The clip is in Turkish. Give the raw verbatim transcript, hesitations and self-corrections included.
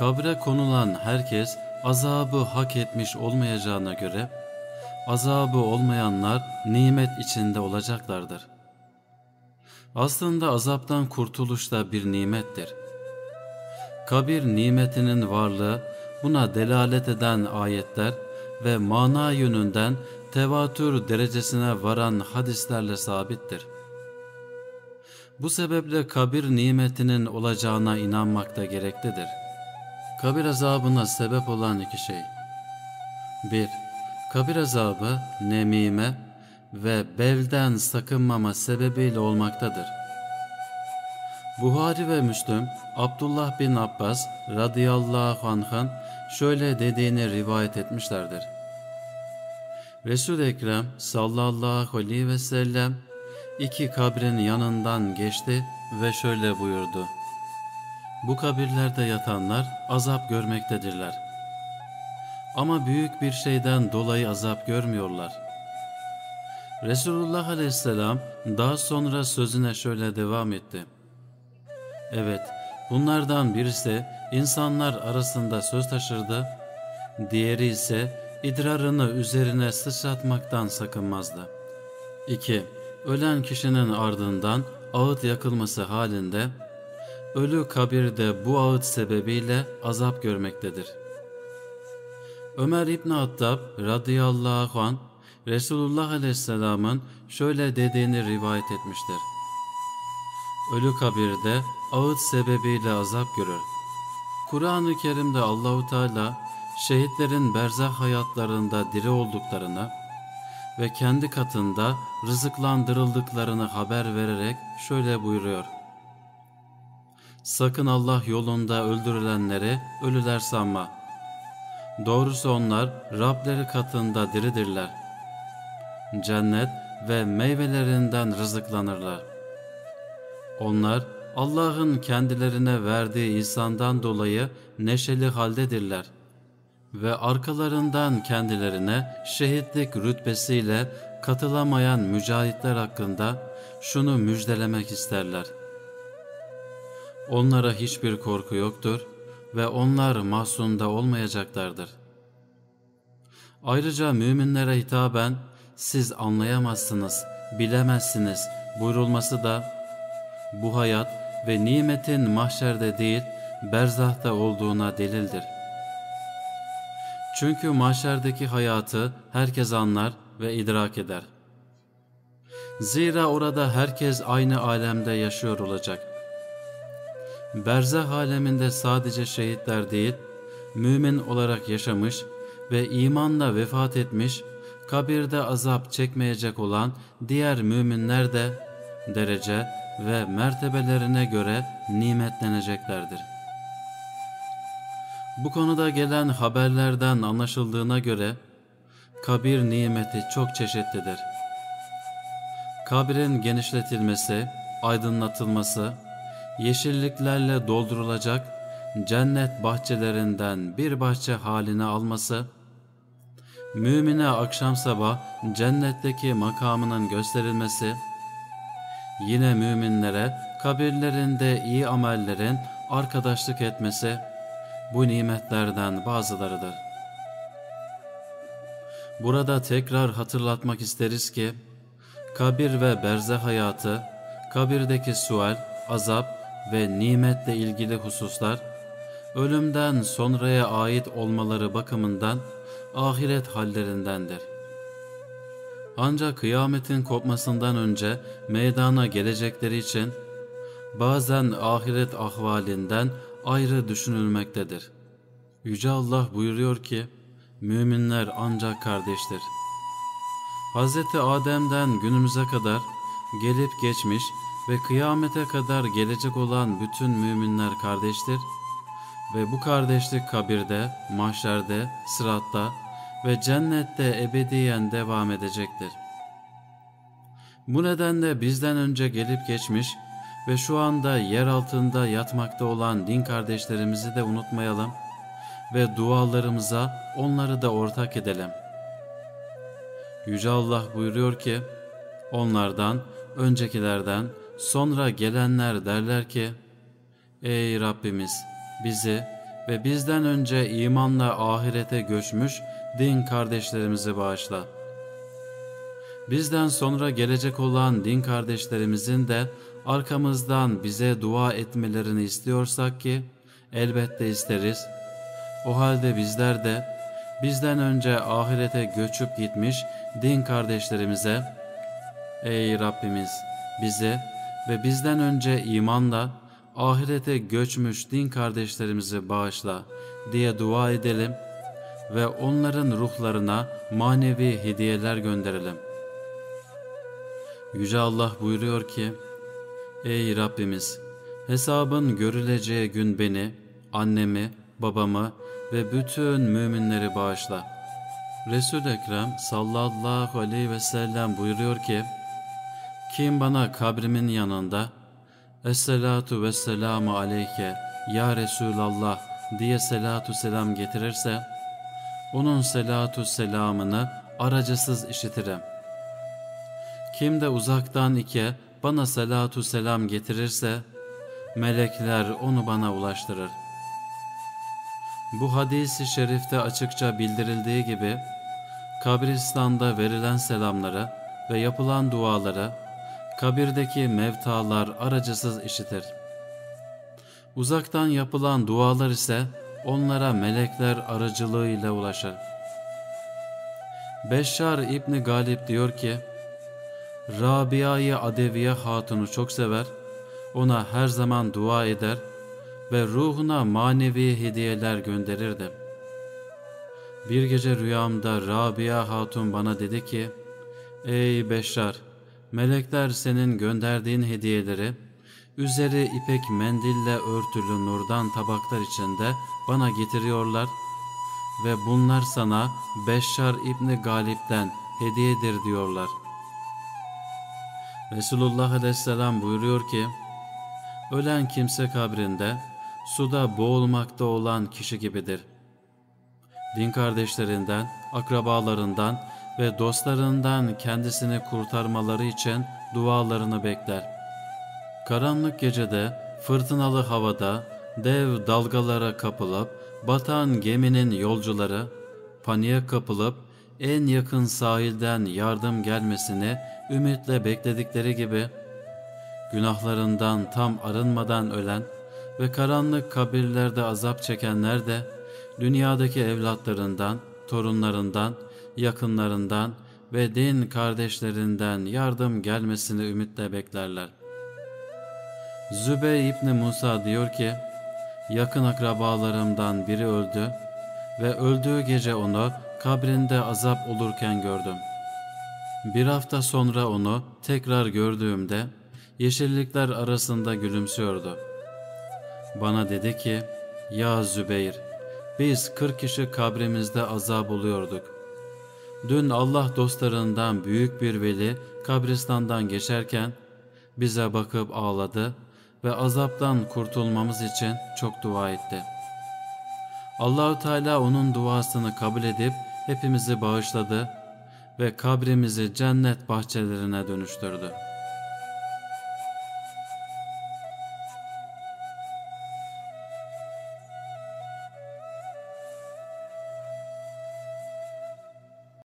Kabre konulan herkes azabı hak etmiş olmayacağına göre, azabı olmayanlar nimet içinde olacaklardır. Aslında azaptan kurtuluş da bir nimettir. Kabir nimetinin varlığı buna delalet eden ayetler ve mana yönünden tevatür derecesine varan hadislerle sabittir. Bu sebeple kabir nimetinin olacağına inanmak da gereklidir. Kabir azabına sebep olan iki şey. bir Kabir azabı nemime ve belden sakınmama sebebiyle olmaktadır. Buhari ve Müslüm, Abdullah bin Abbas radıyallahu anh'ın şöyle dediğini rivayet etmişlerdir. Resul-i Ekrem sallallahu aleyhi ve sellem iki kabrin yanından geçti ve şöyle buyurdu. Bu kabirlerde yatanlar azap görmektedirler. Ama büyük bir şeyden dolayı azap görmüyorlar. Resulullah aleyhisselam daha sonra sözüne şöyle devam etti. Evet, bunlardan birisi insanlar arasında söz taşırdı, diğeri ise idrarını üzerine sıçratmaktan sakınmazdı. iki Ölen kişinin ardından ağıt yakılması halinde, ölü kabirde bu ağıt sebebiyle azap görmektedir. Ömer İbni Hattab radıyallahu anh, Resulullah aleyhisselamın şöyle dediğini rivayet etmiştir. Ölü kabirde ağıt sebebiyle azap görür. Kur'an-ı Kerim'de Allahu Teala şehitlerin berzah hayatlarında diri olduklarını ve kendi katında rızıklandırıldıklarını haber vererek şöyle buyuruyor. Sakın Allah yolunda öldürülenleri ölüler sanma. Doğrusu onlar Rableri katında diridirler. Cennet ve meyvelerinden rızıklanırlar. Onlar Allah'ın kendilerine verdiği ihsandan dolayı neşeli haldedirler ve arkalarından kendilerine şehitlik rütbesiyle katılamayan mücahitler hakkında şunu müjdelemek isterler. Onlara hiçbir korku yoktur ve onlar mahzunda olmayacaklardır. Ayrıca müminlere hitaben siz anlayamazsınız, bilemezsiniz buyurulması da bu hayat ve nimetin mahşerde değil berzahta olduğuna delildir. Çünkü mahşerdeki hayatı herkes anlar ve idrak eder. Zira orada herkes aynı alemde yaşıyor olacak. Berzah aleminde sadece şehitler değil, mümin olarak yaşamış ve imanla vefat etmiş, kabirde azap çekmeyecek olan diğer müminler de derece ve mertebelerine göre nimetleneceklerdir. Bu konuda gelen haberlerden anlaşıldığına göre kabir nimeti çok çeşitlidir. Kabrin genişletilmesi, aydınlatılması, yeşilliklerle doldurulacak cennet bahçelerinden bir bahçe haline alması, mümine akşam sabah cennetteki makamının gösterilmesi, yine müminlere kabirlerinde iyi amellerin arkadaşlık etmesi, bu nimetlerden bazılarıdır. Burada tekrar hatırlatmak isteriz ki, kabir ve berzah hayatı, kabirdeki sual, azap ve nimetle ilgili hususlar, ölümden sonraya ait olmaları bakımından ahiret hallerindendir. Ancak kıyametin kopmasından önce meydana gelecekleri için bazen ahiret ahvalinden ayrı düşünülmektedir. Yüce Allah buyuruyor ki, müminler ancak kardeştir. Hazreti Adem'den günümüze kadar gelip geçmiş ve kıyamete kadar gelecek olan bütün müminler kardeştir ve bu kardeşlik kabirde, mahşerde, sıratta ve cennette ebediyen devam edecektir. Bu nedenle bizden önce gelip geçmiş ve şu anda yer altında yatmakta olan din kardeşlerimizi de unutmayalım ve dualarımıza onları da ortak edelim. Yüce Allah buyuruyor ki, onlardan, öncekilerden, sonra gelenler derler ki, ey Rabbimiz bizi ve bizden önce imanla ahirete göçmüş din kardeşlerimizi bağışla. Bizden sonra gelecek olan din kardeşlerimizin de arkamızdan bize dua etmelerini istiyorsak ki elbette isteriz. O halde bizler de bizden önce ahirete göçüp gitmiş din kardeşlerimize, ey Rabbimiz bize ve bizden önce imanla ahirete göçmüş din kardeşlerimizi bağışla diye dua edelim ve onların ruhlarına manevi hediyeler gönderelim. Yüce Allah buyuruyor ki, ey Rabbimiz, hesabın görüleceği gün beni, annemi, babamı ve bütün müminleri bağışla. Resul-i Ekrem sallallahu aleyhi ve sellem buyuruyor ki, kim bana kabrimin yanında Esselatu vesselamu aleyke ya Resulallah diye selatu selam getirirse, onun selatu selamını aracısız işitirim. Kim de uzaktan ike bana selatu selam getirirse, melekler onu bana ulaştırır. Bu hadis-i şerifte açıkça bildirildiği gibi, kabristanda verilen selamları ve yapılan duaları, kabirdeki mevtalar aracısız işitir. Uzaktan yapılan dualar ise onlara melekler aracılığıyla ulaşır. Beşşar İbni Galip diyor ki, Rabia-i Adeviye Hatun'u çok sever, ona her zaman dua eder ve ruhuna manevi hediyeler gönderirdi. Bir gece rüyamda Rabia Hatun bana dedi ki, ey Beşşar, melekler senin gönderdiğin hediyeleri, üzeri ipek mendille örtülü nurdan tabaklar içinde bana getiriyorlar ve bunlar sana Beşşar İbni Galip'ten hediyedir diyorlar. Resulullah Aleyhisselam buyuruyor ki, ölen kimse kabrinde suda boğulmakta olan kişi gibidir. Din kardeşlerinden, akrabalarından ve dostlarından kendisini kurtarmaları için dualarını bekler. Karanlık gecede, fırtınalı havada, dev dalgalara kapılıp, batan geminin yolcuları, paniğe kapılıp, en yakın sahilden yardım gelmesini ümitle bekledikleri gibi, günahlarından tam arınmadan ölen ve karanlık kabirlerde azap çekenler de, dünyadaki evlatlarından, torunlarından, yakınlarından ve din kardeşlerinden yardım gelmesini ümitle beklerler. Zübey İbni Musa diyor ki, yakın akrabalarımdan biri öldü ve öldüğü gece onu kabrinde azap olurken gördüm. Bir hafta sonra onu tekrar gördüğümde yeşillikler arasında gülümsüyordu. Bana dedi ki, ya Zübeyir, biz kırk kişi kabrimizde azap oluyorduk. Dün Allah dostlarından büyük bir veli kabristandan geçerken bize bakıp ağladı ve azaptan kurtulmamız için çok dua etti. Allah-u Teala onun duasını kabul edip hepimizi bağışladı ve kabrimizi cennet bahçelerine dönüştürdü.